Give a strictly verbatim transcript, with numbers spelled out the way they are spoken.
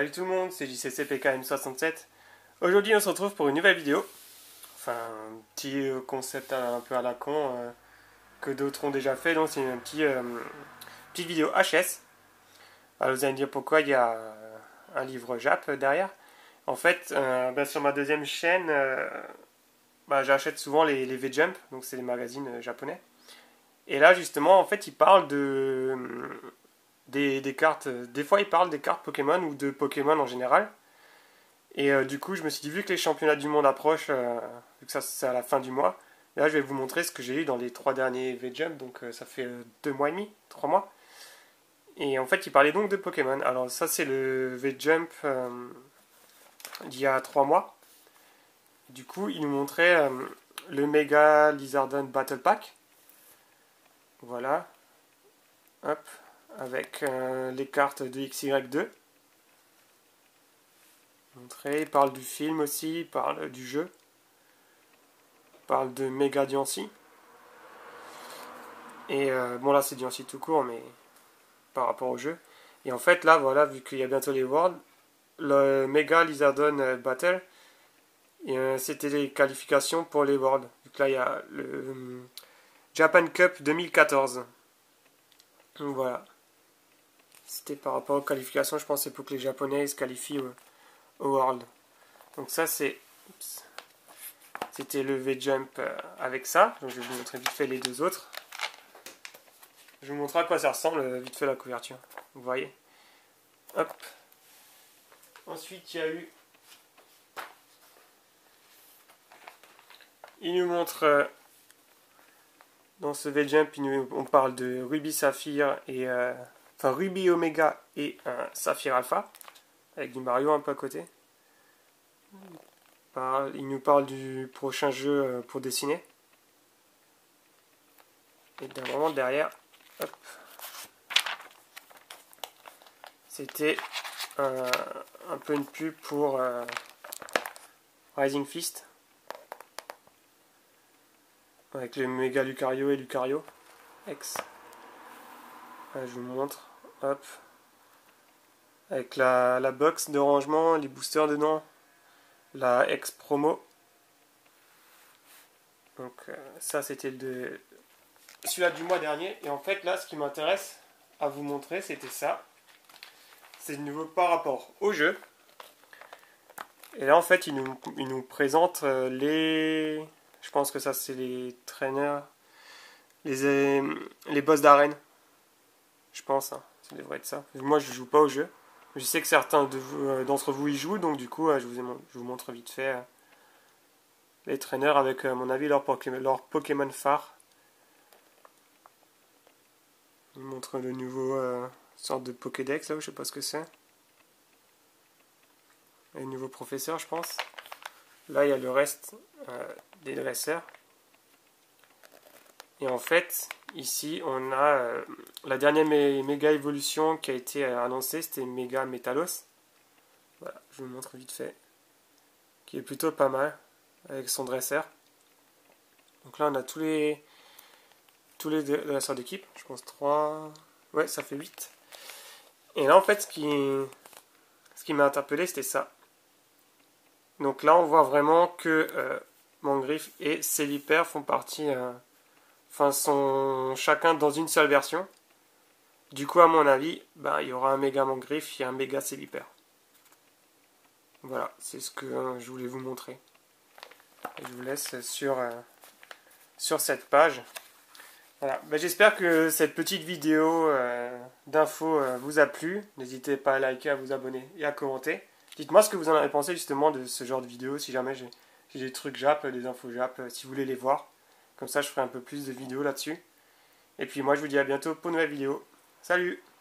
Salut tout le monde, c'est J C C P K M soixante-sept. Aujourd'hui on se retrouve pour une nouvelle vidéo. Enfin, un petit euh, concept un, un peu à la con euh, que d'autres ont déjà fait. Donc c'est une petit, euh, petite vidéo H S. Alors vous allez me dire pourquoi il y a euh, un livre Jap derrière. En fait, euh, bah, sur ma deuxième chaîne, euh, bah, j'achète souvent les, les V-Jump, donc c'est les magazines euh, japonais. Et là justement, en fait, ils parlent de... Des, des cartes, des fois ils parlent des cartes Pokémon ou de Pokémon en général. Et euh, du coup, je me suis dit, vu que les championnats du monde approchent, euh, vu que ça c'est à la fin du mois, là je vais vous montrer ce que j'ai eu dans les trois derniers V-Jump, donc euh, ça fait euh, deux mois et demi, trois mois. Et en fait, il parlait donc de Pokémon. Alors ça c'est le V-Jump euh, d'il y a trois mois. Du coup, il nous montrait euh, le Mega Lizardon Battle Pack. Voilà. Hop. Avec euh, les cartes de X Y deux. Montré. Il parle du film aussi, il parle du jeu. Il parle de Mega Diancie. Et euh, bon là c'est Diancie tout court, mais par rapport au jeu. Et en fait là, voilà, vu qu'il y a bientôt les Worlds, le Mega Lizardon Battle, euh, c'était les qualifications pour les Worlds. Donc là il y a le euh, Japan Cup deux mille quatorze. Donc voilà. C'était par rapport aux qualifications, je pense que c'est pour que les Japonais se qualifient au, au World. Donc ça c'est... C'était le V-Jump avec ça. Donc je vais vous montrer vite fait les deux autres. Je vous montre à quoi ça ressemble, vite fait la couverture. Vous voyez. Hop. Ensuite il y a eu... Il nous montre... Dans ce V-Jump, on parle de Ruby Saphir et... Euh, enfin Ruby Omega et un Saphir Alpha. Avec du Mario un peu à côté. Il nous parle du prochain jeu pour dessiner. Et d'un moment derrière, hop, c'était un, un peu une pub pour euh, Rising Fist. Avec le méga Lucario et Lucario X. Là, je vous montre. Hop. Avec la, la box de rangement, les boosters dedans. La X promo. Donc euh, ça c'était le celui-là du mois dernier. Et en fait là ce qui m'intéresse à vous montrer c'était ça. C'est de nouveau par rapport au jeu. Et là en fait il nous, il nous présente euh, les... Je pense que ça c'est les traîneurs. Les, euh, les boss d'arène. Je pense, hein. Ça devrait être ça. Moi je joue pas au jeu. Je sais que certains de vous, euh, d'entre vous y jouent. Donc du coup euh, je, vous ai, je vous montre vite fait... Euh, les traîneurs avec, à mon avis, leur Pokémon, leur Pokémon phare. Ils montrent de nouveau euh, sorte de Pokédex, là, je sais pas ce que c'est. Et le nouveau professeur, je pense. Là, il y a le reste euh, des dresseurs. Et en fait, ici, on a euh, la dernière mé méga évolution qui a été euh, annoncée, c'était Méga Metalos. Voilà, je vous montre vite fait. Qui est plutôt pas mal. Avec son dresseur. Donc là on a tous les tous les dresseurs d'équipe, je pense trois, ouais ça fait huit. Et là en fait ce qui ce qui m'a interpellé c'était ça. Donc là on voit vraiment que euh, Mangriffe et Célipère font partie, euh, enfin sont chacun dans une seule version. Du coup à mon avis, bah, il y aura un méga Mangriffe et un méga Célipère. Voilà, c'est ce que euh, je voulais vous montrer. Et je vous laisse sur, euh, sur cette page. Voilà. Ben, j'espère que cette petite vidéo euh, d'infos euh, vous a plu. N'hésitez pas à liker, à vous abonner et à commenter. Dites-moi ce que vous en avez pensé justement de ce genre de vidéo. Si jamais j'ai des trucs Jap, des infos Jap, euh, si vous voulez les voir. Comme ça je ferai un peu plus de vidéos là-dessus. Et puis moi je vous dis à bientôt pour une nouvelle vidéo. Salut!